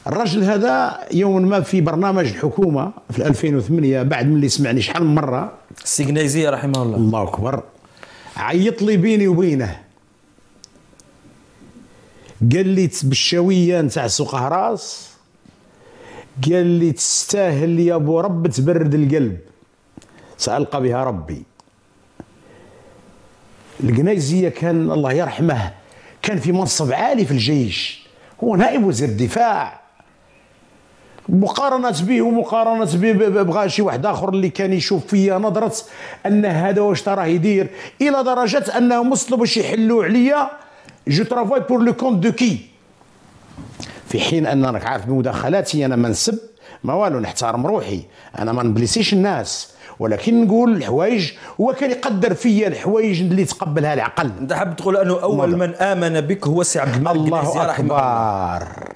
الرجل هذا يوما ما في برنامج الحكومه في 2008 بعد من اللي سمعني شحال من مره، السكنايزيه رحمه الله، الله اكبر، عيط لي بيني وبينه، قال لي بالشويه نتاع سوق هراس، قال لي تستاهل يا ابو رب تبرد القلب، سألقى بها ربي. القنيزيه كان الله يرحمه كان في منصب عالي في الجيش، هو نائب وزير الدفاع، مقارنة به ومقارنة بغا شي واحد اخر اللي كان يشوف فيا نظرة ان هذا واش راه يدير، الى درجة انهم وصلوا باش يحلوا عليا جو ترافاي بور لو كونت دو كي، في حين ان راك عارف بمداخلاتي انا ما نسب ما والو، نحترم روحي، انا ما نبليسيش الناس، ولكن نقول الحوايج هو كان يقدر فيا الحوايج اللي تقبلها العقل. انت حاب تقول انه اول من امن بك هو سي عبد الملك الله اكبر.